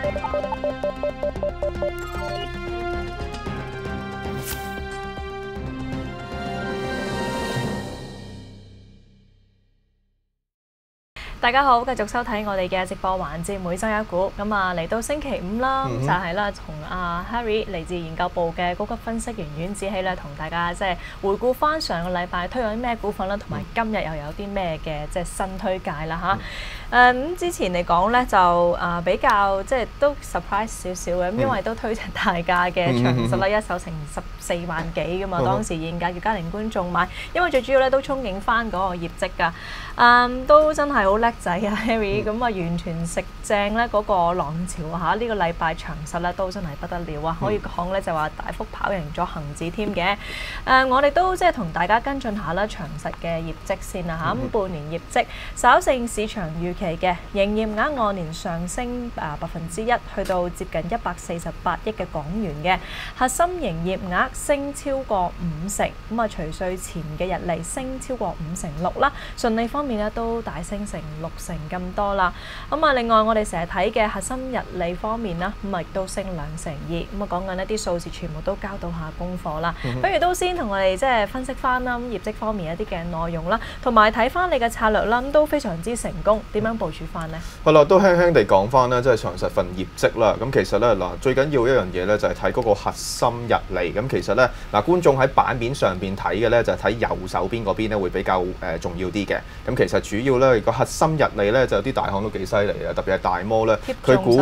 大家好，繼續收睇我哋嘅直播環節每週一股。咁啊，嚟到星期五啦，就係啦，同阿 Harry 嚟自研究部嘅高級分析員阮子希咧，同大家即係回顧翻上個禮拜推咗啲咩股份啦，同埋今日又有啲咩嘅即係新推介啦嚇。咁之前嚟講咧就比較即係都 surprise 少少嘅，因為都推出大價嘅長實啦，一手成14萬幾噶嘛，當時現價叫家庭觀眾買，因為最主要咧都憧憬翻嗰個業績㗎，都真係好叻仔啊 Harry， 咁啊完全食正咧嗰個浪潮嚇，呢個禮拜長實咧都真係不得了啊，可以講咧就話大幅跑贏咗恒指添嘅。我哋都即係同大家跟進下啦長實嘅業績先啦嚇，咁半年業績稍勝市場預期嘅，營業額按年上升1%，去到接近148億嘅港元嘅，核心營業額升超過50%，咁啊除稅前嘅溢利升超過56%啦，純利方面咧都大升成60%咁多啦。咁啊另外我哋成日睇嘅核心溢利方面啦，咁啊亦都升2%，咁啊講緊一啲數字全部都交到下功課啦。不如都先同我哋即係分析翻啦，咁業績方面一啲嘅內容啦，同埋睇翻你嘅策略啦，咁都非常之成功，點樣部署翻呢？ 係啦，都輕輕地講翻啦，即係長實份業績啦。咁其實咧嗱，最緊要一樣嘢咧就係睇嗰個核心溢利。咁其實咧嗱，觀眾喺版面上邊睇嘅咧就係睇右手邊嗰邊咧會比較重要啲嘅。咁其實主要咧個核心溢利咧就有啲大行都幾犀利啊，特別係大摩咧，佢估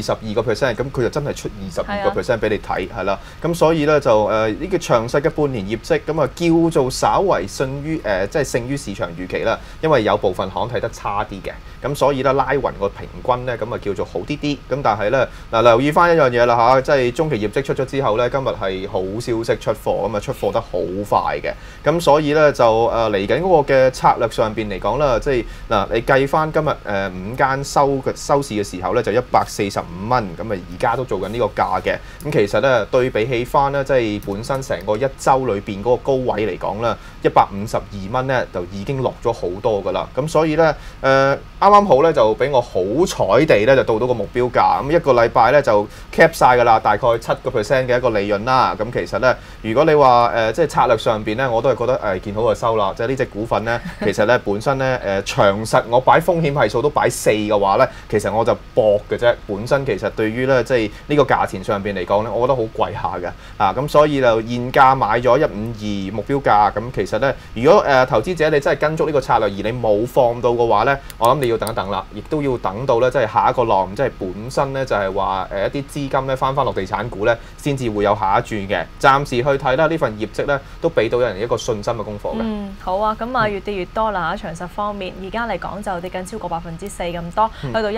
22%，咁佢就真係出22%俾你睇，係啦。咁所以咧就呢個長實嘅半年業績咁啊叫做稍為勝於即係勝於市場預期啦，因為有部分行睇得差啲嘅。咁所以咧拉勻個平均咧咁啊叫做好啲啲。咁但係咧嗱留意翻一樣嘢啦嚇，即係中期業績出咗之後咧，今日係好消息出貨，咁啊出貨得好快嘅。咁所以咧就嚟緊嗰個嘅策略上邊嚟講啦，即係嗱你計翻今日5間收市嘅時候咧就145蚊，咁啊而家都做緊呢個價嘅。咁其實咧對比起翻咧即係本身成個一週裏邊嗰個高位嚟講啦，152蚊咧就已經落咗好多噶啦。咁所以咧啱啱好咧就俾我好彩地咧就到個目標價，咁一個禮拜咧就 cap 晒噶啦，大概7% 嘅一個利潤啦。咁其實咧，如果你話即係策略上邊咧，我都係覺得見好就收啦。即係呢隻股份咧，其實咧本身咧長實我擺風險係數都擺4嘅話咧，其實我就搏嘅啫。本身其實對於咧即係呢個價錢上邊嚟講咧，我覺得好貴下嘅咁所以就現價買咗152目標價。咁其實咧，如果投資者你真係跟足呢個策略而你冇放到嘅話咧，我諗你要等一等啦，亦都要等到咧即係下一個浪，即係本身咧就係話一啲資金咧翻落地產股咧，先至會有下一轉嘅。暫時去睇啦，呢份業績咧都俾到人一個信心嘅功課嘅。 好啊，咁啊越跌越多啦長實方面，而家嚟講就跌緊超過4%咁多，去到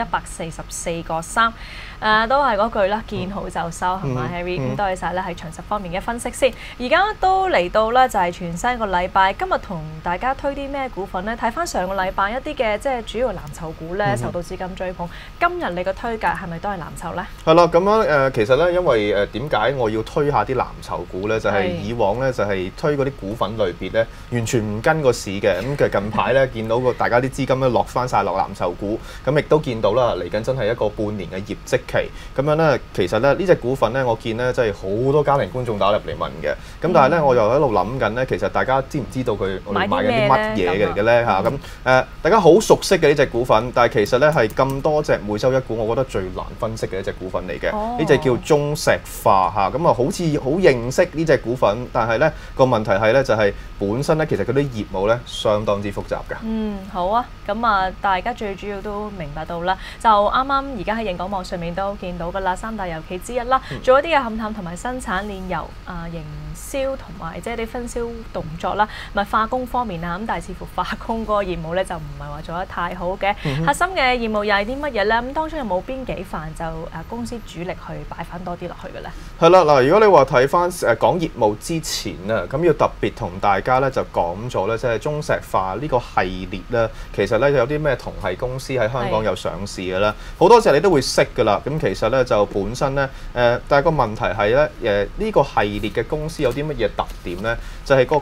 144.3。都係嗰句啦，見好就收係嘛 Harry？ 咁多謝晒咧喺長實方面嘅分析先。而家都嚟到咧就係全新一個禮拜，今日同大家推啲咩股份咧？睇翻上個禮拜一啲嘅即係主要藍籌股咧受到資金追捧，今日你嘅推介係咪都係藍籌咧？係啦，咁樣其實咧，因為點解我要推下啲藍籌股咧？就係以往咧就係推嗰啲股份類別咧，完全唔跟個市嘅。咁其實近排咧見到大家啲資金咧落翻晒落藍籌股，咁亦都見到啦，嚟緊真係一個半年嘅業績期。咁樣咧，其實咧呢隻股份咧，我見咧即係好多家庭觀眾打入嚟問嘅。咁但係咧，我又喺度諗緊咧，其實大家知唔知道佢我哋買緊啲乜嘢嚟嘅咧嚇？咁大家好熟悉嘅呢隻股份，但係其實咧係咁多隻每週一股，我覺得最難分析嘅一隻股份嚟嘅。呢隻叫中石化嚇，咁啊好似好認識呢隻股份，但係咧個問題係咧就係本身咧其實佢啲業務咧相當之複雜㗎。 好啊，咁啊大家最主要都明白到啦，就啱啱而家喺認講網上面都見到㗎啦，三大油企之一啦，做一啲嘅勘探同埋生產煉油營銷同埋即係啲分銷動作啦，咪化工方面啊，咁但係似乎化工嗰個業務咧就唔係話做得太好嘅。核心嘅業務又係啲乜嘢咧？咁當中有冇邊幾範就公司主力去擺翻多啲落去嘅咧？ 係啦，嗱，如果你話睇翻講業務之前啊，咁要特別同大家咧就講咗咧，即係中石化呢個系列咧，其實咧有啲咩同系公司喺香港有上市嘅啦，好多隻你都會識㗎啦。咁其實咧就本身咧但係個問題係咧呢個系列嘅公司有啲乜嘢特點咧？就係個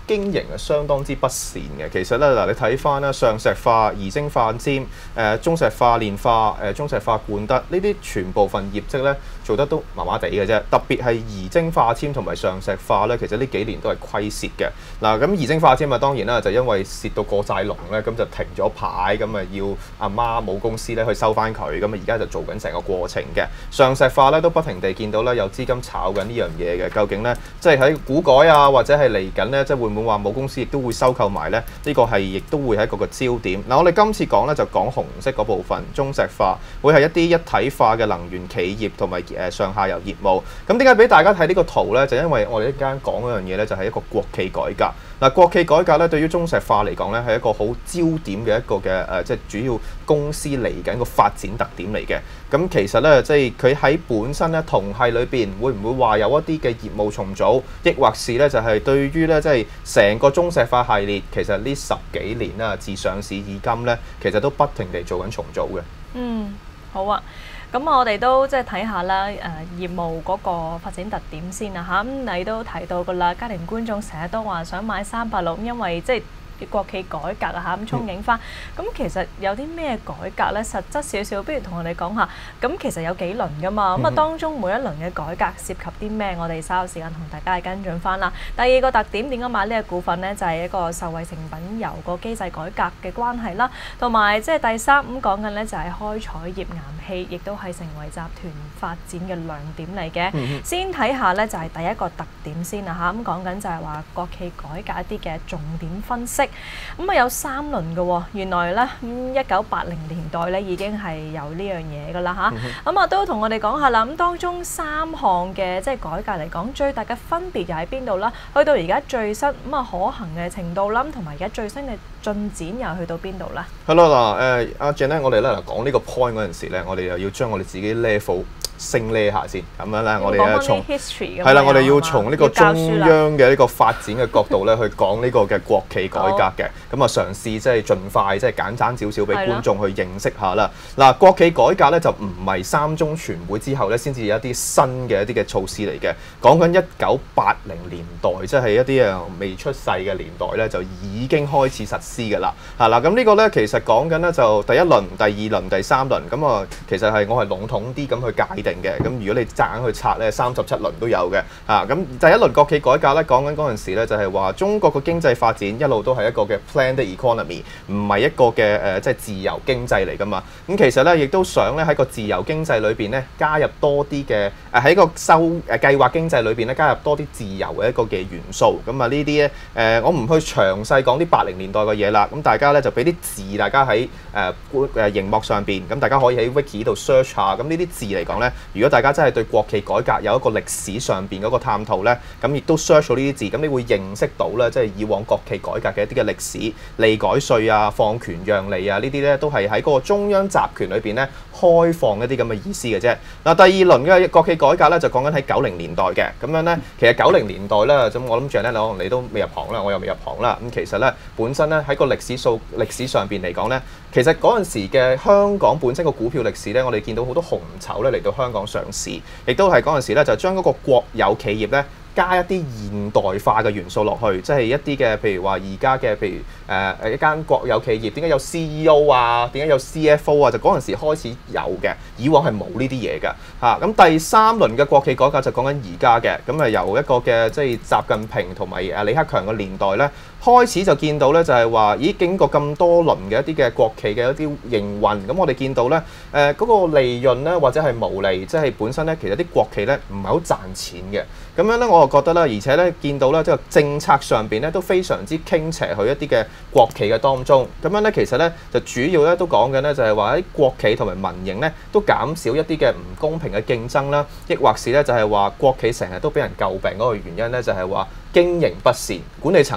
經營係相當之不善嘅。其實咧嗱，你睇翻啦，上石化、儀征化纖、中石化煉化、中石化冠德呢啲全部份業績咧做得都麻麻地嘅啫。特別係儀征化纖同埋上石化咧，其實呢幾年都係虧蝕嘅。嗱，咁儀征化纖啊，當然啦，就因為蝕到過債籠咧，咁就停咗牌，咁啊要阿媽母公司咧去收翻佢，咁啊而家就做緊成個過程嘅。上石化咧都不停地見到咧有資金炒緊呢樣嘢嘅，究竟咧即係喺股改啊，或者係嚟緊咧，即係會唔會話母公司亦都會收購埋咧？呢個係亦都會係一個焦點。嗱，我哋今次講咧就講紅色嗰部分，中石化會係一啲一體化嘅能源企業同埋上下游業務。咁點解俾大家睇呢個圖咧？就因為我哋一陣間講嗰樣嘢咧，就係一個國企改革。嗱，國企改革咧，對於中石化嚟講咧，係一個好焦點嘅一個嘅即係主要公司嚟緊個發展特點嚟嘅。咁其實咧，即係佢喺本身咧同系裏邊，會唔會話有一啲嘅業務重組，抑或是咧就係對於咧即係成個中石化系列，其實呢10幾年啦，自上市至今咧，其實都不停地做緊重組嘅。 嗯，好啊。咁我哋都即係睇下啦，業務嗰個發展特點先啊嚇。咁你都提到噶啦，家庭觀眾成日都話想買386，因為即係國企改革啊嚇，咁憧憬翻。咁其實有啲咩改革咧？實質少少，不如同我哋講下。咁其實有幾輪噶嘛？咁啊當中每一輪嘅改革涉及啲咩？我哋稍後時間同大家跟進翻啦。第二個特點點解買呢個股份咧？就係一個受惠成品油個機制改革嘅關係啦，同埋即係第三咁講緊咧就係開採頁岩氣，亦都係成為集團發展嘅亮點嚟嘅。先睇下咧就係第一個特點先啦嚇。咁講緊就係話國企改革一啲嘅重點分析。咁啊有3輪嘅喎，原來咧1980年代咧已經係有呢樣嘢㗎啦嚇。咁啊都同我哋講下啦。咁當中3項嘅即係改革嚟講，最大嘅分別又喺邊度啦？去到而家最新咁啊可行嘅程度啦，同埋而家最新嘅進展又去到邊度啦？ 係咯嗱，阿 Jan 咧，我哋咧講呢個 point 嗰陣時咧，我哋又要將我哋自己 level升呢下先，咁樣咧，我哋咧從係啦，我哋要從呢個中央嘅呢個發展嘅角度咧，去講呢個嘅國企改革嘅，咁啊嘗試即係盡快即係簡單少少俾觀眾去認識下啦。嗱，國企改革咧就唔係3中全會之後咧先至有一啲新嘅一啲嘅措施嚟嘅，講緊1980年代，即係一啲未出世嘅年代咧就已經開始實施㗎啦。係啦，咁呢個咧其實講緊咧就第1輪、第2輪、第3輪，咁啊其實係我係籠統啲咁去界定嘅。咁如果你夾硬去拆咧，37輪都有嘅。咁第1輪國企改革咧，講緊嗰陣時咧就係話中國嘅經濟發展一路都係一個嘅 planned economy， 唔係一個嘅即係自由經濟嚟㗎嘛。咁其實咧亦都想咧喺個自由經濟裏邊咧加入多啲嘅喺個計劃經濟裏邊咧加入多啲自由嘅一個嘅元素。咁啊呢啲咧我唔去詳細講啲80年代嘅嘢啦。咁大家咧就俾啲字，大家喺熒幕上邊，咁大家可以喺 Wiki 度 search 下。咁呢啲字嚟講咧，如果大家真係對國企改革有一個歷史上邊嗰個探討咧，咁亦都 search 到呢啲字，咁你會認識到咧，即係以往國企改革嘅一啲嘅歷史，利改稅啊、放權讓利啊，呢啲咧都係喺嗰個中央集權裏邊咧開放一啲咁嘅意思嘅啫。嗱，第2輪嘅國企改革咧就講緊喺90年代嘅，咁樣咧其實90年代咧，咁我諗住咧可能你都未入行啦，我又未入行啦。咁其實咧本身咧喺個歷史上邊嚟講咧，其實嗰陣時嘅香港本身個股票歷史咧，我哋見到好多紅籌咧嚟到香港上市，亦都係嗰陣時咧就將嗰個國有企業咧加一啲現代化嘅元素落去，即係一啲嘅譬如話而家嘅譬如一間國有企業點解有 CEO 啊，點解有 CFO 啊，就嗰陣時開始有嘅，以往係冇呢啲嘢㗎嚇。咁第3輪嘅國企改革就講緊而家嘅，咁啊由一個嘅即係習近平同埋李克強嘅年代咧，開始就見到咧就係話，咦經過咁多輪嘅一啲嘅國企嘅一啲營運，咁我哋見到咧嗰個利潤咧或者係毛利，即係本身咧其實啲國企咧唔係好賺錢嘅。咁樣咧我就覺得啦，而且咧見到咧即係政策上邊咧都非常之傾斜去一啲嘅國企嘅當中。咁樣咧其實咧就主要咧都講緊咧就係話喺國企同埋民營咧都減少一啲嘅唔公平嘅競爭啦，抑或是咧就係話國企成日都俾人詬病嗰個原因咧就係話經營不善，管理層咧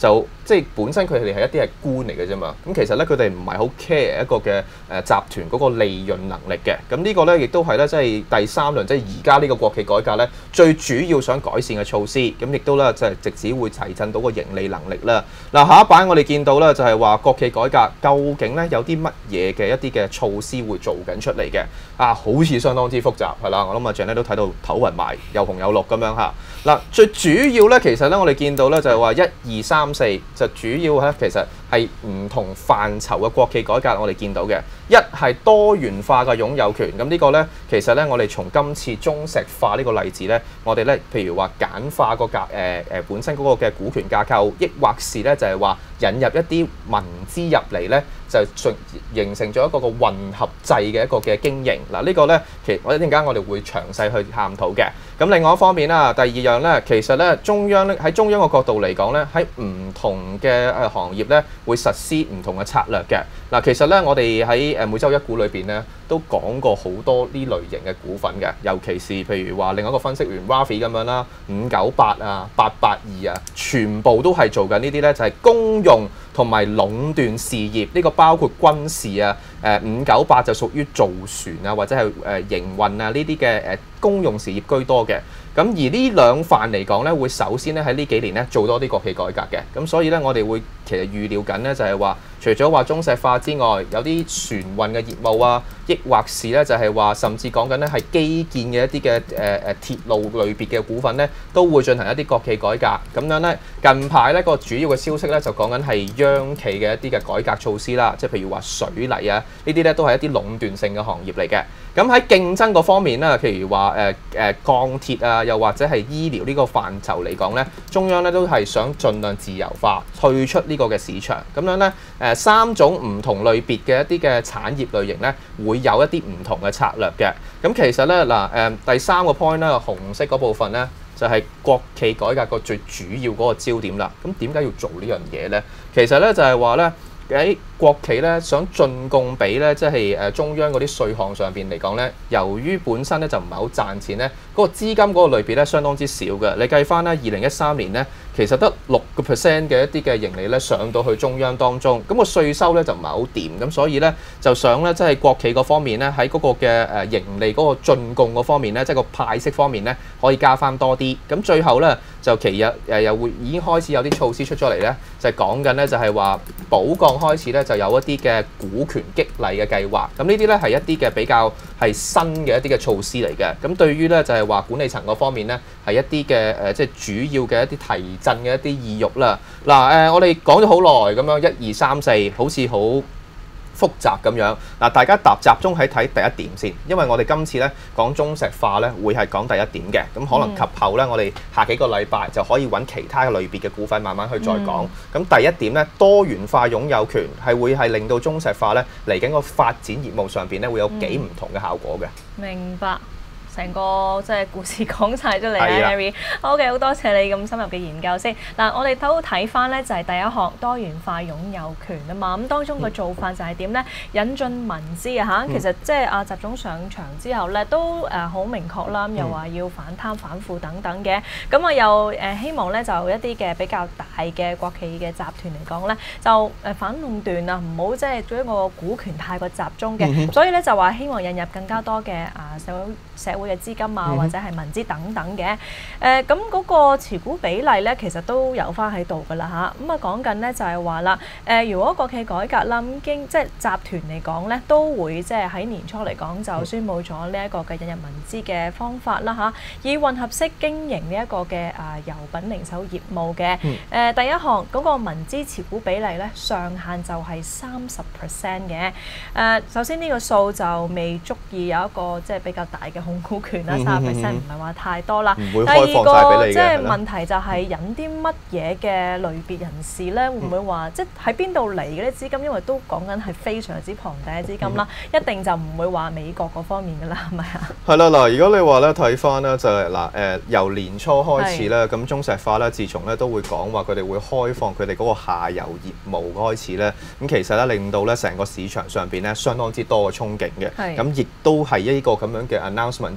就即係本身佢哋係一啲係官嚟嘅啫嘛。咁其實咧佢哋唔係好 care 一個嘅集團嗰個利潤能力嘅。咁呢個咧亦都係咧即係第三輪即係而家呢個國企改革咧最主要想改善嘅措施。咁亦都咧就係直指會提振到個盈利能力啦。嗱，下一版我哋見到咧就係話國企改革究竟咧有啲乜嘢嘅一啲嘅措施會做緊出嚟嘅好似相當之複雜係啦。我諗阿Janet都睇到頭暈埋，有紅有綠咁樣嚇。嗱，最主要咧其實咧我哋見到咧就係話1、2、3、4就主要咧其實係唔同範疇嘅國企改革，我哋見到嘅一係多元化嘅擁有權。咁呢個咧其實咧我哋從今次中石化呢個例子咧，我哋咧譬如話簡化個本身嗰個嘅股權架構，抑或是咧就係話引入一啲民資入嚟咧，就形成咗一個混合制嘅一個嘅經營。嗱，呢個咧其實一陣間我哋會詳細去探討嘅。咁另外一方面啦，第二樣咧，其實咧中央咧喺中央嘅角度嚟講咧，喺唔同嘅行業咧會實施唔同嘅策略嘅。嗱，其實咧我哋喺每週一股裏邊咧都講過好多呢類型嘅股份嘅，尤其是譬如話另一個分析員 Rafi 咁樣啦，598啊、882啊，全部都係做緊呢啲咧，就係公用同埋壟斷事業。呢個包括軍事啊，598就屬於造船啊或者係營運啊呢啲嘅公用事業居多嘅。咁而呢兩範嚟講咧，會首先咧喺呢幾年咧做多啲國企改革嘅。咁所以咧，我哋會其實預料緊咧，就係話除咗話中石化之外，有啲船運嘅業務啊，抑或是咧就係話甚至講緊咧係基建嘅一啲嘅鐵路類別嘅股份咧，都會進行一啲國企改革。咁樣咧，近排咧個主要嘅消息咧就講緊係央企嘅一啲嘅改革措施啦，即係譬如話水泥啊呢啲咧都係一啲壟斷性嘅行業嚟嘅。咁喺競爭嗰方面咧，譬如話鋼鐵啊，又或者係醫療呢個範疇嚟講咧，中央咧都係想盡量自由化，退出呢個嘅市場。咁樣咧3種唔同類別嘅一啲嘅產業類型咧，會有一啲唔同嘅策略嘅。咁其實咧第三個 point 咧，紅色嗰部分咧就係國企改革個最主要嗰個焦點啦。咁點解要做呢樣嘢咧？其實咧就係話咧喺國企咧想進貢俾咧，即係中央嗰啲稅項上邊嚟講咧，由於本身咧就唔係好賺錢咧，嗰個資金嗰個類別咧相當之少嘅。你計翻咧2013年咧，其實得6% 嘅一啲嘅盈利咧上到去中央當中，咁個稅收咧就唔係好掂，咁所以咧就想咧即係國企嗰方面咧喺嗰個嘅盈利嗰個進貢嗰方面咧，即係個派息方面咧可以加翻多啲。咁最後咧就其實又會已經開始有啲措施出咗嚟咧，就係講緊咧就係話寶鋼開始咧就有一啲嘅股權激勵嘅計劃。咁呢啲咧係一啲嘅比較係新嘅一啲嘅措施嚟嘅。咁對於咧就係話管理層嗰方面咧係一啲嘅即係主要嘅一啲提振嘅一啲意欲啦。嗱我哋講咗好耐咁樣1、2、3、4，好似好複雜咁樣。嗱，大家集中喺睇第一點先，因為我哋今次咧講中石化咧會係講第一點嘅。咁可能及後咧我哋下幾個禮拜就可以揾其他嘅類別嘅股份慢慢去再講。咁第一點咧，多元化擁有權係會係令到中石化咧嚟緊個發展業務上邊咧會有幾唔同嘅效果嘅。 明白。成個即係故事講晒出嚟啦 ，Harry。好嘅，好多謝你咁深入嘅研究先。嗱，我哋都睇翻咧，就係第一項多元化擁有權啊嘛。咁當中嘅做法就係點咧？引進民資啊嚇。其實即係阿習總上場之後咧，都好明確啦，又話要反貪反腐等等嘅。咁啊又希望咧就一啲嘅比較大嘅國企嘅集團嚟講咧，就反壟斷啊，唔好即係將個股權太過集中嘅。所以咧就話希望引入更加多嘅社會嘅資金啊，或者係民資等等嘅，咁嗰個持股比例咧，其實都有翻喺度噶啦嚇。咁啊講緊咧就係話啦，如果國企改革啦，咁經即係集團嚟講咧，都會即係喺年初嚟講就宣佈咗呢一個嘅引入民資嘅方法啦嚇，以混合式經營呢一個嘅油品零售業務嘅。第一項嗰個民資持股比例咧上限就係30% 嘅。首先呢個數就未足以有一個即係比較大嘅控股權啦，30% 唔係話太多啦。第二個即係問題就係引啲乜嘢嘅類別人士咧，會唔會話即係喺邊度嚟嘅啲資金？因為都講緊係非常之龐大嘅資金啦，一定就唔會話美國嗰方面㗎啦，係咪啊？係啦， 嗱，如果你話咧睇翻咧就係由年初開始咧，咁中石化咧自從咧都會講話佢哋會開放佢哋嗰個下游業務開始咧，咁其實咧令到咧成個市場上邊咧相當之多嘅憧憬嘅，咁亦都係一個咁樣嘅announcement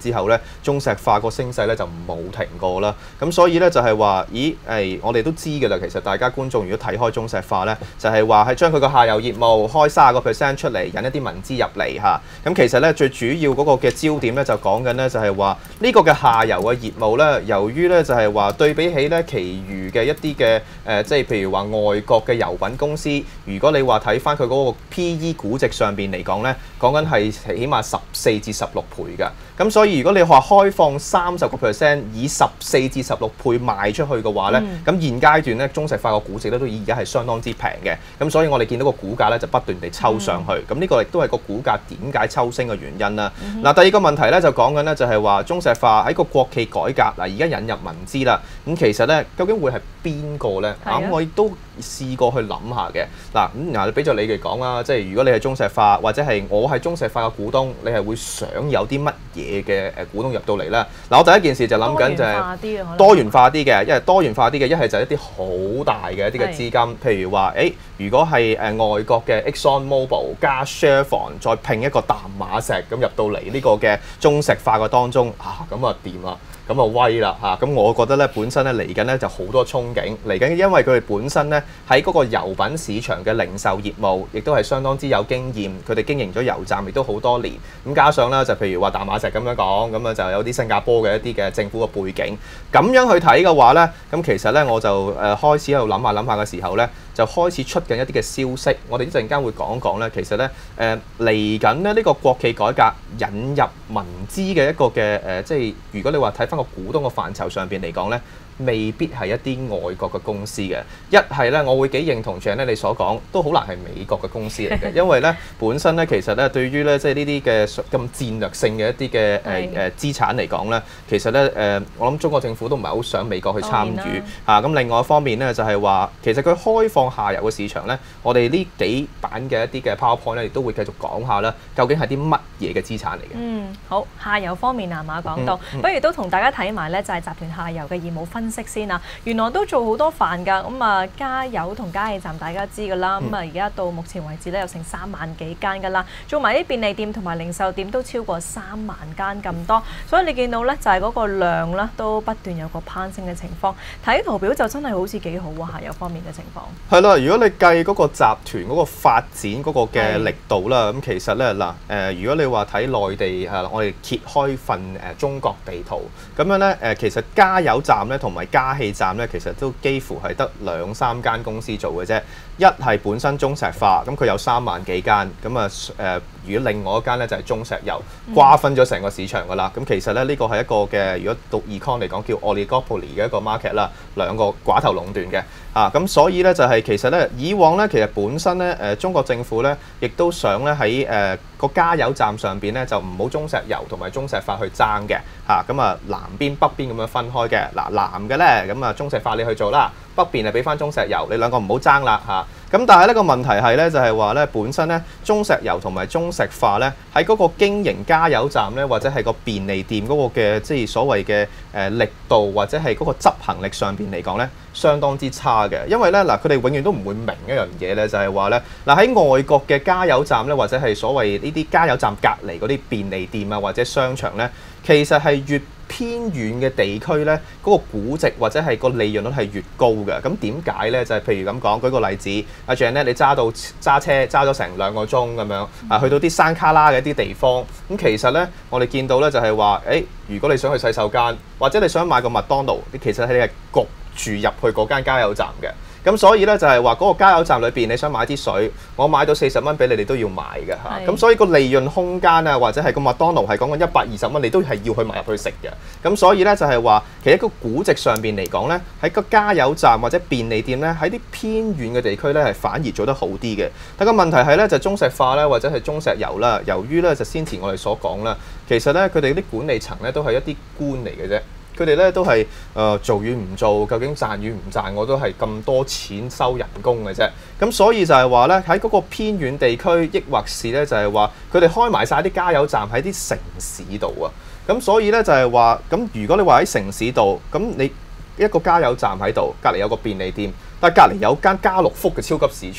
之後咧，中石化個升勢咧就冇停過啦。咁所以咧就係話，我哋都知㗎啦。其實大家觀眾如果睇開中石化咧，就係話係將佢個下游業務開30%出嚟，引一啲民資入嚟嚇。咁其實咧最主要嗰個嘅焦點咧就講緊咧就係話呢個嘅下游嘅業務咧，由於咧就係話對比起咧其餘嘅一啲嘅即係譬如話外國嘅油品公司，如果你話睇翻佢嗰個 PE 估值上邊嚟講咧，講緊係起碼14至16倍㗎。咁所以如果你話開放30%，以14至16倍賣出去嘅話咧，咁現階段咧中石化個估值咧都而家係相當之平嘅。咁所以我哋見到個股價咧就不斷地抽上去。咁呢個亦都係個股價點解抽升嘅原因啦。嗱，第二個問題咧就講緊咧就係話中石化喺個國企改革嗱，而家引入民資啦。咁其實咧究竟會係邊個咧？咁我亦都試過去諗下嘅。嗱，俾咗你哋講啦，即係如果你係中石化或者係我係中石化嘅股東，你係會想有啲乜嘢嘅股東入到嚟咧？嗱，我第一件事就諗緊就係多元化啲嘅，因為多元化啲嘅一係就係一啲好大嘅一啲嘅資金，譬如話如果係外國嘅 Exxon Mobil 加 Chevron 再拼一個淡馬錫咁入到嚟呢個嘅中石化嘅當中咁啊掂啦，咁啊威啦嚇！咁我覺得咧本身咧嚟緊咧就好多憧憬嚟緊，因為佢哋本身咧喺嗰個油品市場嘅零售業務，亦都係相當之有經驗。佢哋經營咗油站亦都好多年，咁加上咧就譬如話淡馬錫咁樣講，咁啊就有啲新加坡嘅一啲嘅政府嘅背景，咁樣去睇嘅話咧，咁其實咧我就開始喺度諗下嘅時候咧，就開始出緊一啲嘅消息。我哋一陣間會講講咧，其實咧嚟緊咧呢個國企改革引入民資嘅一個嘅即係如果你話睇翻個股東嘅範疇上邊嚟講咧，未必係一啲外國嘅公司嘅。一係咧，我會幾認同 Janet 你所講，都好難係美國嘅公司嚟嘅，因為咧本身咧其實咧對於咧即係呢啲嘅咁戰略性嘅一啲嘅資產嚟講咧，其實咧我諗中國政府都唔係好想美國去參與嚇。咁另外一方面咧就係話，其實佢開放下游嘅市場咧，我哋呢幾版嘅一啲嘅 PowerPoint 咧，亦都會繼續講下啦，究竟係啲乜嘢嘅資產嚟嘅。 好，下游方面馬講到，不如都同大家睇埋咧就係集團下游嘅業務分析先啦。原來都做好多飯㗎，咁加油同加氣站大家知㗎啦，咁而家到目前為止咧有成3萬幾間㗎啦，做埋啲便利店同埋零售店都超過3萬間咁多，所以你見到咧就係嗰個量咧都不斷有個攀升嘅情況。睇圖表就真係好似幾好喎，下游方面嘅情況。係啦，如果你計嗰個集團嗰個發展嗰個嘅力度啦，咁其實咧如果你話睇內地我哋揭開份中國地圖咁樣咧其實加油站咧同埋加氣站咧，其實都幾乎係得2、3間公司做嘅啫。一係本身中石化，咁佢有3萬幾間，咁如果另外一間咧就係中石油，瓜分咗成個市場㗎啦。咁其實咧呢個係一個嘅，如果讀 econ 嚟講叫 oligopoly 嘅一個 market 啦，兩個寡頭壟斷嘅。咁所以咧就係其實咧以往咧其實本身咧中國政府咧亦都想咧喺個加油站上邊咧就唔好中石油同埋中石化去爭嘅咁南邊北邊咁樣分開嘅。南嘅咧咁中石化你去做啦，北邊係俾翻中石油，你兩個唔好爭啦咁但係呢個問題係咧就係話咧本身咧中石油同埋中石化咧喺嗰個經營加油站咧或者係個便利店嗰個嘅即係所謂嘅力度或者係嗰個執行力上邊嚟講咧相當之差嘅。因為咧佢哋永遠都唔會明一樣嘢咧，就係話咧喺外國嘅加油站咧或者係所謂呢啲加油站隔離嗰啲便利店或者商場咧，其實係越偏遠嘅地區咧，嗰個估值或者係個利潤率係越高嘅。咁點解咧？就係譬如咁講，舉個例子，阿 Janet 你揸車揸咗成2個鐘咁樣，去到啲山卡拉嘅一啲地方，咁其實咧我哋見到咧就係話，如果你想去洗手間，或者你想買個麥當勞，其實你係焗住入去嗰間加油站嘅。咁所以咧就係話嗰個加油站裏邊，你想買啲水，我買到40蚊俾你，你都要買嘅嚇。咁所以個利潤空間或者係個麥當勞係講緊120蚊，你都係要去買入去食嘅。咁所以咧就係話，其實個估值上邊嚟講咧，喺個加油站或者便利店咧，喺啲偏遠嘅地區咧係反而做得好啲嘅。但個問題係咧，就中石化咧或者係中石油啦，由於咧就先前我哋所講啦，其實咧佢哋啲管理層咧都係一啲官嚟嘅啫。佢哋咧都係做與唔做，究竟賺與唔賺，我都係咁多錢收人工嘅啫。咁所以就係話咧，喺嗰個偏遠地區，抑或是咧就係話佢哋開埋晒啲加油站喺啲城市度啊。咁所以咧就係話，咁如果你話喺城市度，咁你一個加油站喺度，隔離有個便利店，但係隔離有間家樂福嘅超級市場。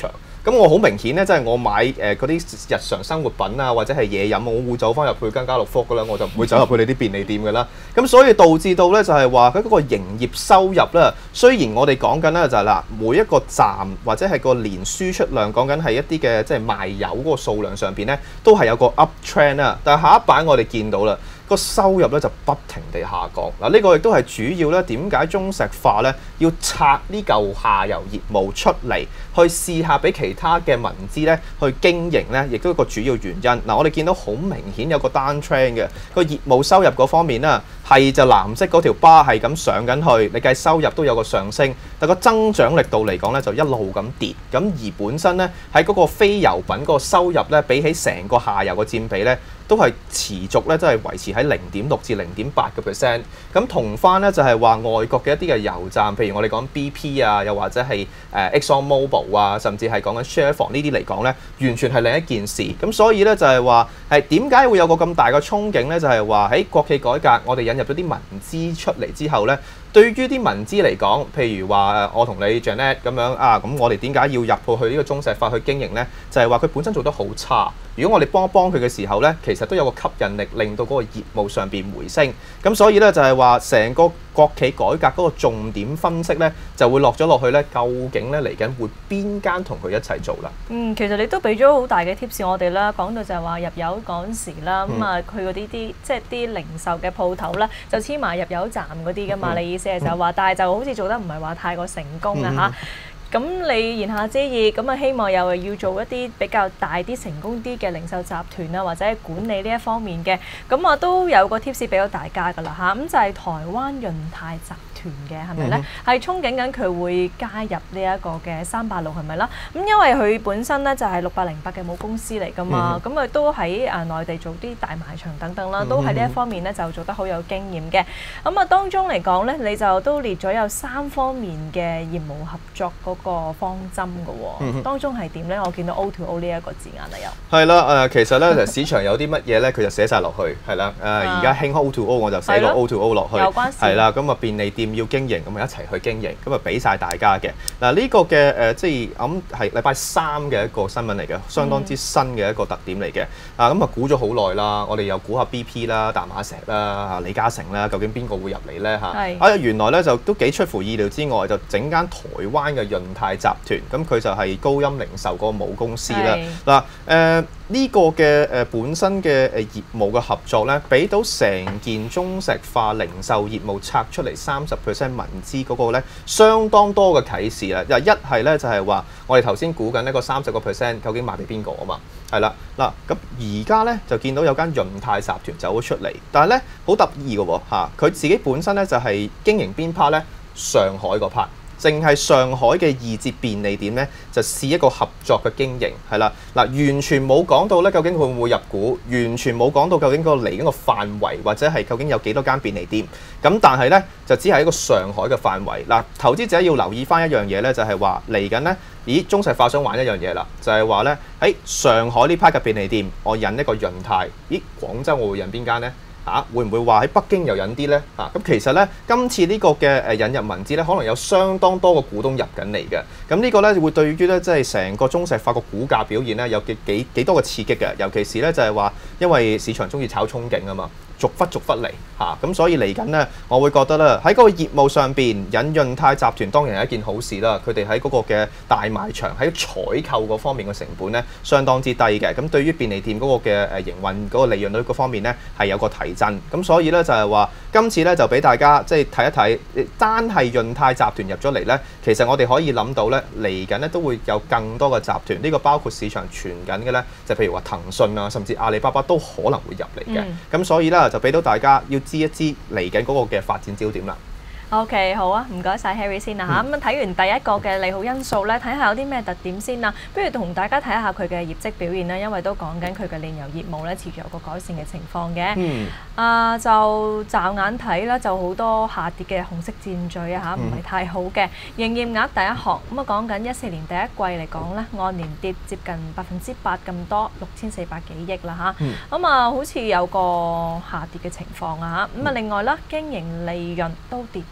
咁我好明顯咧，即係我買嗰啲日常生活品啊，或者係嘢飲，我會走翻入去間家樂福噶啦，我就唔會走入去你啲便利店噶啦。咁所以導致到咧就係話佢嗰個營業收入咧，雖然我哋講緊咧就係嗱，每一個站或者係個年輸出量講緊係一啲嘅即係賣油嗰個數量上邊咧，都係有個 up trend 啦。但係下一版我哋見到啦。個收入咧就不停地下降嗱，呢個亦都係主要咧點解中石化咧要拆呢嚿下游業務出嚟，去試下俾其他嘅民資咧去經營咧，亦都係一個主要原因嗱。我哋見到好明顯有個 down trend 嘅個業務收入嗰方面啦，係就藍色嗰條巴係咁上緊去，你計收入都有個上升，但個增長力度嚟講咧就一路咁跌，咁而本身咧喺嗰個非油品嗰個收入咧，比起成個下游嘅佔比咧，都係持續咧，即係維持喺0.6至0.8%。咁同翻咧就係話外國嘅一啲嘅油站，譬如我哋講 BP 啊，又或者係Exxon Mobil 啊，甚至係講緊 Chevron 呢啲嚟講咧，完全係另一件事。咁所以咧就係話係點解會有個咁大嘅憧憬咧？就係話喺國企改革，我哋引入咗啲民資出嚟之後咧，對於啲民資嚟講，譬如話我同你 Janet 咁樣啊，咁我哋點解要入去呢個中石化去經營咧？就係話佢本身做得好差。如果我哋幫一幫佢嘅時候咧，其實都有個吸引力，令到嗰個業務上邊回升。咁所以咧就係話成個國企改革嗰個重點分析咧，就會落咗落去咧，究竟咧嚟緊會邊間同佢一齊做啦？ 其實你都俾咗好大嘅 tips 我哋啦，講到就係話入油嗰陣時啦，咁啊佢嗰啲即係啲零售嘅鋪頭啦，就黐埋入油站嗰啲噶嘛。你意思係就話，但係就好似做得唔係話太過成功啊嚇。咁你言下之意，咁啊希望又要做一啲比較大啲、成功啲嘅零售集團啊，或者管理呢一方面嘅，咁啊都有個 tips 俾咗大家㗎啦嚇。咁就係台灣潤泰集團嘅係咪咧？係憧憬緊佢會加入呢一個嘅386係咪啦？咁因為佢本身咧就係6808嘅母公司嚟㗎嘛，咁啊都喺內地做啲大賣場等等啦，都喺呢一方面咧就做得好有經驗嘅。咁啊當中嚟講咧，你就都列咗有3方面嘅業務合作個方針嘅喎，當中係點咧？我見到 O2O 呢一個字眼啊，又係啦，其實咧市場有啲乜嘢咧，佢就寫晒落去，係啦，而家興 O2O 我就寫個 O2O 落去， 有關事， 係啦，咁啊便利店要經營，咁啊一齊去經營，咁啊俾晒大家嘅嗱呢個嘅即係咁係禮拜3嘅一個新聞嚟嘅，相當之新嘅一個特點嚟嘅，咁啊估咗好耐啦，我哋又估下 BP 啦、淡馬錫啦、李嘉誠啦，究竟邊個會入嚟咧嚇？原來咧就都幾出乎意料之外，就整間台灣嘅潤泰集團，咁佢就係高鑫零售嗰個母公司啦。嗱，呢個嘅本身嘅業務嘅合作咧，俾到成件中石化零售業務拆出嚟30% 民資嗰個咧，相當多嘅啟示啦。一係咧就係話，我哋頭先估緊呢個30%究竟賣俾邊個啊嘛？係啦，嗱咁而家咧就見到有間潤泰集團走咗出嚟，但係咧好得意嘅喎嚇，佢自己本身咧就係經營邊 part 咧？上海嗰 part。淨係上海嘅2節便利店咧，就試一個合作嘅經營，係啦，嗱完全冇講到咧，究竟佢會唔會入股，完全冇講到究竟個嚟緊個範圍，或者係究竟有幾多間便利店，咁但係咧就只係一個上海嘅範圍。嗱，投資者要留意翻一樣嘢咧，就係話嚟緊咧，咦中石化想玩一樣嘢啦，就係話咧喺上海呢 part 嘅便利店，我引一個潤泰，咦廣州我會引邊間咧？會唔會話喺北京又引啲呢？咁其實呢，今次呢個嘅引入民資呢，可能有相當多個股東入緊嚟嘅。咁呢個呢，會對於呢，即係成個中石化個股價表現呢，有幾多個刺激嘅。尤其是呢，就係話，因為市場中意炒憧憬啊嘛。逐忽嚟嚇，咁所以嚟緊呢，我會覺得咧喺嗰個業務上邊引潤泰集團當然係一件好事啦。佢哋喺嗰個嘅大賣場喺採購嗰方面嘅成本咧相當之低嘅，咁對於便利店嗰個嘅營運嗰個利潤率嗰方面咧係有個提振。咁所以咧就係話今次咧就俾大家即係睇一睇，單係潤泰集團入咗嚟咧，其實我哋可以諗到咧嚟緊咧都會有更多嘅集團，呢個包括市場傳緊嘅咧，就譬如話騰訊啊，甚至阿里巴巴都可能會入嚟嘅。咁所以咧就俾到大家要知一知嚟緊嗰個嘅發展焦點啦。 OK， 好啊，唔該晒 Harry 先啦嚇。咁睇完第一個嘅利好因素咧，睇下有啲咩特點先啦。不如同大家睇下佢嘅業績表現啦，因為都講緊佢嘅煉油業務咧，持續有個改善嘅情況嘅。就驟眼睇啦，就好多下跌嘅紅色箭嘴啊嚇，唔係太好嘅。營業額第一項咁啊，講緊14年第一季嚟講咧，按年跌接近8%咁多，6400幾億啦嚇。咁啊，好似有個下跌嘅情況啊嚇。咁啊，另外啦，經營利潤都跌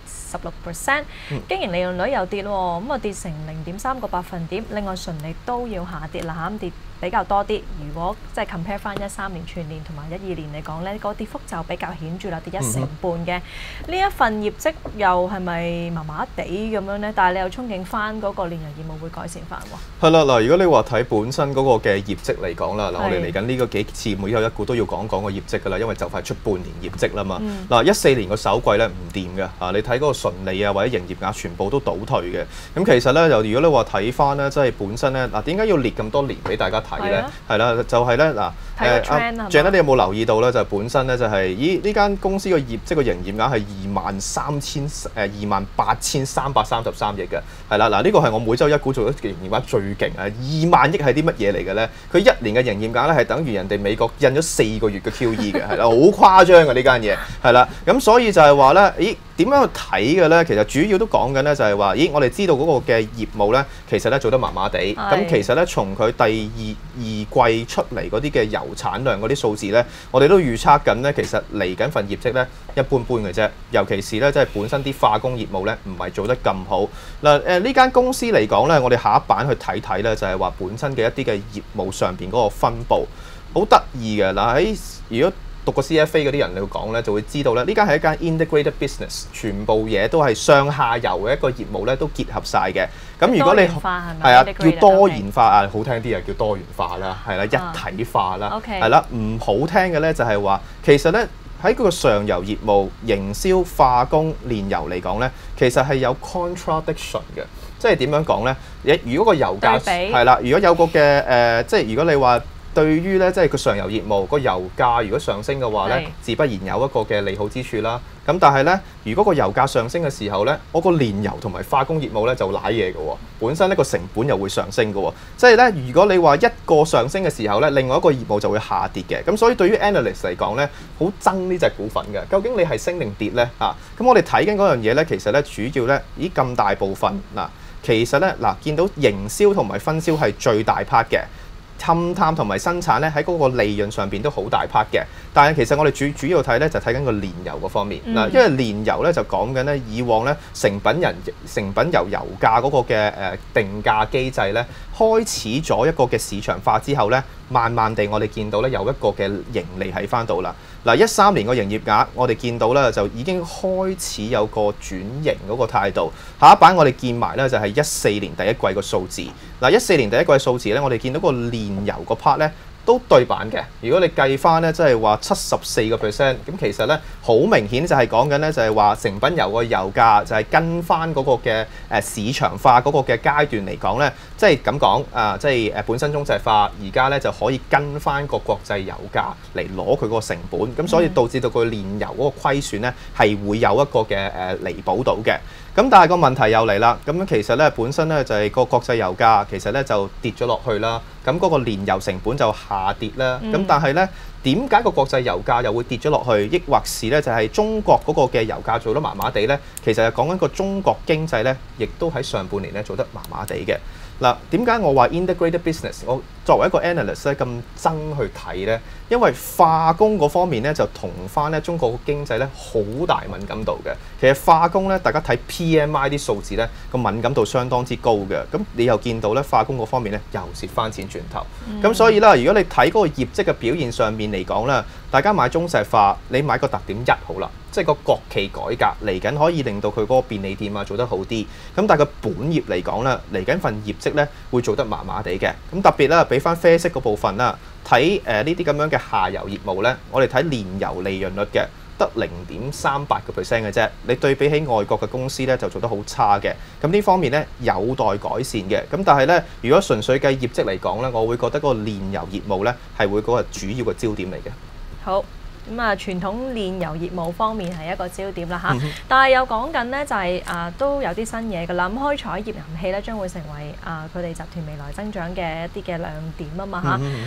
16%，經營利潤率又跌喎，咁啊跌成0.3個百分點。另外純利都要下跌啦，咁跌比較多啲。如果即係 compare 翻13年全年同埋12年嚟講咧，個跌幅就比較顯著啦，跌1成半嘅。呢一份業績又係咪麻麻地咁樣咧？但係你又憧憬翻嗰個煉油業務會改善翻喎？ 係啦，嗱，如果你話睇本身嗰個嘅業績嚟講啦，嗱，我哋嚟緊呢個幾次每有一股都要講個業績㗎啦，因為就快出半年業績啦嘛。嗱，14年個首季咧唔掂嘅嚇，你睇嗰個純利啊或者營業額全部都倒退嘅。咁其實咧，如果你話睇翻咧，即係本身咧，嗱，點解要列咁多年俾大家睇咧？係啦，就係咧嗱。Janet 你有冇留意到咧？就係本身咧就係，呢間公司個業績個營業額係28,333億嘅，係啦，嗱，呢個係我每週一股做咗營業額最勁啊！2萬億係啲乜嘢嚟嘅咧？佢1年嘅營業額咧係等於人哋美國印咗4個月嘅 QE 嘅，係啦，好誇張嘅呢間嘢，係啦，咁所以就係話咧，點樣去睇嘅咧？其實主要都講緊咧，就係話，我哋知道嗰個嘅業務咧，其實咧做得麻麻地。咁其實咧，從佢第二季出嚟嗰啲嘅油產量嗰啲數字咧，我哋都預測緊咧，其實嚟緊份業績咧一般般嘅啫。尤其是咧，即係本身啲化工業務咧，唔係做得咁好。嗱，呢間公司嚟講咧，我哋下一版去睇睇咧，就係話本身嘅一啲嘅業務上邊嗰個分佈，好得意嘅。嗱，喺如果讀過 CFA 嗰啲人嚟講咧，就會知道咧，呢間係一間 integrated business， 全部嘢都係上下游嘅一個業務咧，都結合晒嘅。咁如果你係啊，叫多元化啊，好聽啲啊，叫多元化啦，係啦，一體化啦，係啦，唔好聽嘅咧就係話，其實咧喺嗰個上游業務、營銷、化工、煉油嚟講咧，其實係有 contradiction 嘅，即係點樣講咧？如果個油價係啦，如果有個嘅即係如果你話，對於咧，即係個上游業務個油價如果上升嘅話咧，自不然有一個嘅利好之處啦。咁但係咧，如果個油價上升嘅時候咧，我個煉油同埋化工業務咧就瀨嘢嘅喎，本身呢個成本又會上升嘅喎。即係咧，如果你話一個上升嘅時候咧，另外一個業務就會下跌嘅。咁所以對於 analyst 嚟講咧，好憎呢隻股份嘅。究竟你係升定跌咧？咁我哋睇緊嗰樣嘢咧，其實咧主要咧，咁大部分嗱，其實咧嗱，見到營銷同埋分銷係最大 part 嘅。勘探同埋生產咧喺嗰個利潤上邊都好大 part 嘅，但係其實我哋主要睇咧就睇緊個煉油嗰方面嗱，因為煉油咧就講緊咧以往咧成品油價嗰個嘅定價機制咧開始咗一個嘅市場化之後咧，慢慢地我哋見到咧有一個嘅盈利喺翻度啦。嗱，13年個營業額我哋見到咧就已經開始有個轉型嗰個態度。下一版我哋見埋咧就係14年第一季個數字。嗱，14年第一季數字咧，我哋見到個煉油個 part 咧都對版嘅。如果你計翻咧，即係話74%，咁其實咧好明顯就係講緊咧就係話成品油個油價就係跟翻嗰個嘅市場化嗰個嘅階段嚟講咧，即係咁講啊，即係本身中石化而家咧就可以跟翻個國際油價嚟攞佢個成本，咁所以導致到個煉油嗰個虧損咧係會有一個嘅彌補到嘅。咁但係個問題又嚟啦，咁其實咧本身咧就係個國際油價其實咧就跌咗落去啦，咁嗰個煉油成本就下跌啦。咁但係咧點解個國際油價又會跌咗落去？抑或是咧就係中國嗰個嘅油價做得麻麻地咧？其實係講緊個中國經濟咧，亦都喺上半年咧做得麻麻地嘅。嗱，點解我話 integrated business？ 我作為一個 analyst 咧咁憎去睇咧，因為化工嗰方面咧就同翻咧中國嘅經濟咧好大敏感度嘅。其實化工咧，大家睇 PMI 啲數字咧個敏感度相當之高嘅。咁你又見到咧化工嗰方面咧又蝕翻錢轉頭。咁所以啦，如果你睇嗰個業績嘅表現上面嚟講咧，大家買中石化，你買個特點1好啦。即係個國企改革嚟緊，可以令到佢嗰個便利店啊做得好啲。咁但係佢本業嚟講咧，嚟緊份業績咧會做得麻麻地嘅。咁特別啦，俾翻啡色嗰部分啦，睇呢啲咁樣嘅下游業務咧，我哋睇煉油利潤率嘅得0.38%嘅啫。你對比起外國嘅公司咧，就做得好差嘅。咁呢方面咧有待改善嘅。咁但係咧，如果純粹計業績嚟講咧，我會覺得嗰個煉油業務咧係會嗰個主要嘅焦點嚟嘅。 好。咁啊，傳統煉油業務方面係一個焦點啦嚇，但係有講緊咧就係都有啲新嘢㗎啦。咁開採頁岩氣咧將會成為佢哋集團未來增長嘅一啲嘅亮點啊嘛嚇。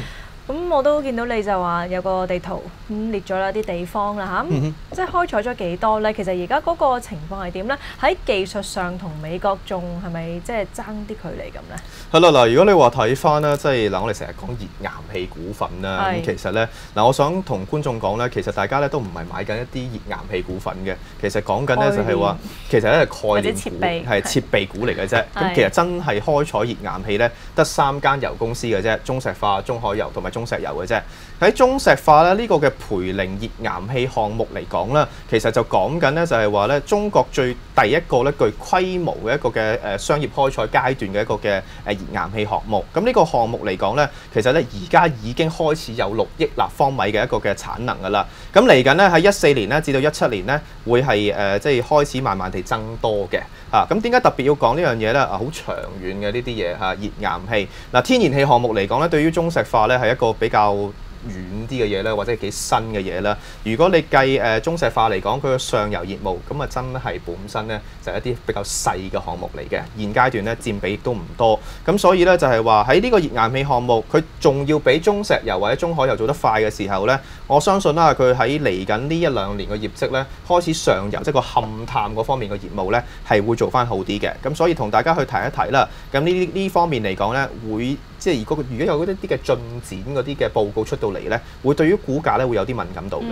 咁我都見到你就話有個地圖列咗啦啲地方啦嚇，即係開採咗幾多咧？其實而家嗰個情況係點咧？喺技術上同美國仲係咪即係爭啲距離咁咧？ 係啦，嗱，如果你話睇翻咧，即係嗱，我哋成日講頁岩氣股份啦，咁其實咧嗱，我想同觀眾講咧，其實大家咧都唔係買緊一啲頁岩氣股份嘅，其實講緊咧就係話，其實咧係概念股，係設備股嚟嘅啫。咁其實真係開採頁岩氣咧，得3間油公司嘅啫，中石化、中海油同埋中石油嘅啫。喺中石化咧呢個嘅培靈頁岩氣項目嚟講咧，其實就講緊咧就係話咧，中國第一個咧具規模嘅一個嘅商業開採階段嘅一個嘅頁岩氣項目。咁呢個項目嚟講咧，其實咧而家已經開始有6億立方米嘅一個嘅產能㗎啦。咁嚟緊咧喺14年咧至到17年咧，會係即係開始慢慢地增多嘅。咁點解特別要講呢樣嘢咧？好長遠嘅呢啲嘢頁岩氣嗱，天然氣項目嚟講咧，對於中石化咧係一個比較遠啲嘅嘢咧，或者係幾新嘅嘢啦。如果你計中石化嚟講，佢嘅上游業務咁啊，真係本身咧就係一啲比較細嘅項目嚟嘅。現階段咧佔比亦都唔多，咁所以咧就係話喺呢個頁岩氣項目，佢仲要比中石油或者中海油做得快嘅時候咧，我相信啦，佢喺嚟緊呢1-2年嘅業績咧，開始上游即係個勘探嗰方面嘅業務咧，係會做翻好啲嘅。咁所以同大家去提一提啦。咁呢方面嚟講咧，會即係如果有嗰啲嘅進展嗰啲嘅報告出到嚟咧，會對於股價咧會有啲敏感度嘅。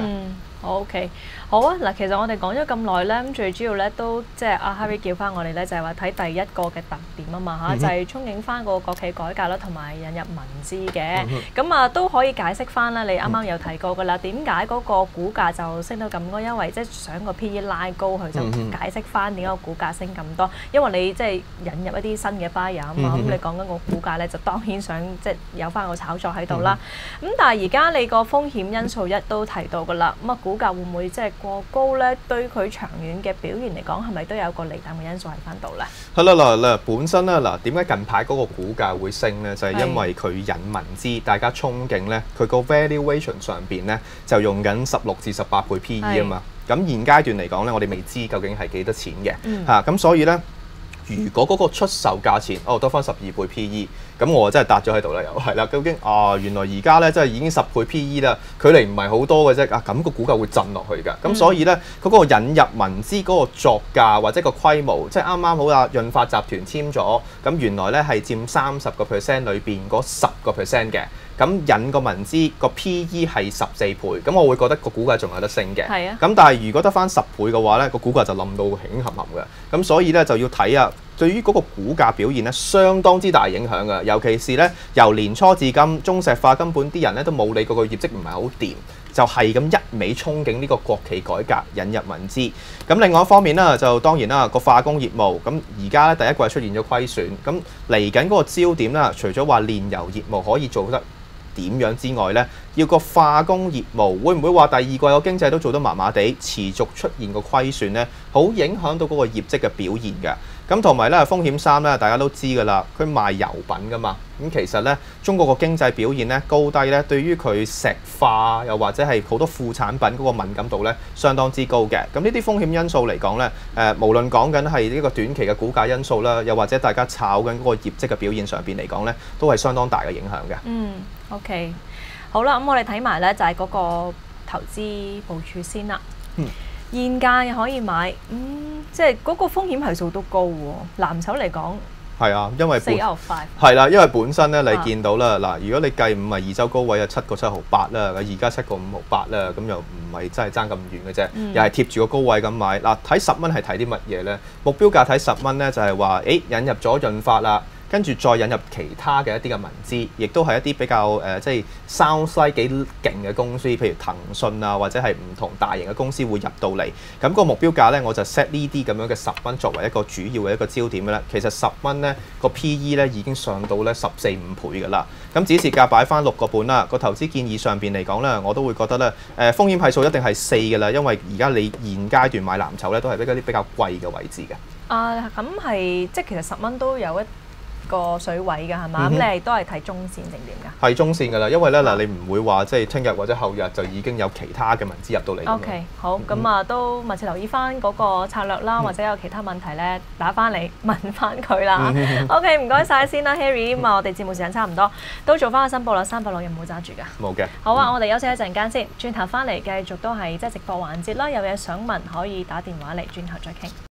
OK， 好啊！嗱，其實我哋講咗咁耐咧，咁最主要咧都即係阿 Harry 叫翻我哋咧，就係話睇第一個嘅特點啊嘛嚇，就係憧憬翻個國企改革啦，同埋引入民資嘅。咁都可以解釋翻啦。你啱啱有提過噶啦，點解嗰個股價就升到咁高？因為即係想個 PE 拉高佢，就解釋翻點解個股價升咁多。因為你即係引入一啲新嘅 buyer 啊嘛，咁你講緊個股價咧，就當然想即係有翻個炒作喺度啦。咁但係而家你個風險因素都提到噶啦，咁股價會唔會即係過高咧？對佢長遠嘅表現嚟講，係咪都有個利淡嘅因素喺翻度咧？係啦， 嗱，本身咧嗱，點解近排嗰個股價會升咧？就係因為佢引民資，大家憧憬咧，佢個 valuation 上邊咧就用緊16至18倍 PE 啊嘛。咁現階段嚟講咧，我哋未知究竟係幾多錢嘅咁所以咧，如果嗰個出售價錢得翻12倍 PE。咁我真係搭咗喺度啦，又係啦。究竟原來而家咧真係已經10倍 PE 啦，距離唔係好多嘅啫。咁個股價會震落去㗎。咁所以咧，佢嗰個引入民資嗰個作價或者個規模，即係啱啱好啦。潤發集團簽咗，咁原來咧係佔30% 裏邊嗰10% 嘅。咁引個民資個 PE 係14倍，咁我會覺得個股價仲有得升嘅。 係啊。 咁但係如果得翻10倍嘅話咧，個股價就冧到興冚冚嘅。咁所以咧就要睇啊。對於嗰個股價表現咧，相當之大影響嘅。尤其是咧，由年初至今，中石化根本啲人咧都冇理過個業績唔係好掂，就係咁一味憧憬呢個國企改革引入民資。咁另外一方面咧，就當然啦個化工業務，咁而家咧第一季出現咗虧損，咁嚟緊嗰個焦點啦，除咗話煉油業務可以做得點樣之外咧，要個化工業務會唔會話第二季個經濟都做得麻麻地，持續出現個虧損咧，好影響到嗰個業績嘅表現嘅。咁同埋咧風險3咧，大家都知㗎啦，佢賣油品㗎嘛。咁其實咧，中國個經濟表現咧高低咧，對於佢石化又或者係好多副產品嗰個敏感度咧，相當之高嘅。咁呢啲風險因素嚟講咧，無論講緊係呢個短期嘅股價因素啦，又或者大家炒緊嗰個業績嘅表現上邊嚟講咧，都係相當大嘅影響嘅。 OK， 好啦，咁我哋睇埋咧就係嗰個投資部署先啦。現價又可以買，即係嗰個風險係數都高喎。藍籌嚟講， 係啊，因為 4 out of 5 係啦，因為本身咧你見到啦，嗱，如果你計52週高位啊7個7毫8啦，而家7個5毫8啦，咁又唔係真係爭咁遠嘅啫，又係貼住個高位咁買。嗱，睇10蚊係睇啲乜嘢咧？目標價睇10蚊咧，就係話，引入咗潤發啦。跟住再引入其他嘅一啲嘅民資，亦都係一啲比較即係 sound like 幾勁嘅公司，譬如騰訊啊，或者係唔同大型嘅公司會入到嚟。咁個目標價咧，我就 set 呢啲咁樣嘅10蚊作為一個主要嘅一個焦點嘅啦。其實10蚊咧個 PE 咧已經上到咧14-15倍㗎啦。咁指示價擺翻6個半啦。個投資建議上邊嚟講咧，我都會覺得咧風險係數一定係4㗎啦，因為而家你現階段買藍籌咧都係比較貴嘅位置嘅。 咁係即係其實10蚊都有一個水位㗎係嘛？咁你係都係睇中線定點㗎？ 係中線㗎啦，因為咧嗱，你唔會話即係聽日或者後日就已經有其他嘅文資入到嚟。 OK， 好，咁啊都密切留意翻嗰個策略啦，或者有其他問題咧打翻嚟問翻佢啦。OK， 唔該晒先啦 ，Harry。咁啊，我哋節目時間差唔多，都做翻個申報啦。360有冇揸住㗎？ 冇嘅。 好啊，我哋休息一陣間先，轉頭翻嚟繼續都係即係直播環節啦。有嘢想問可以打電話嚟，轉頭再傾。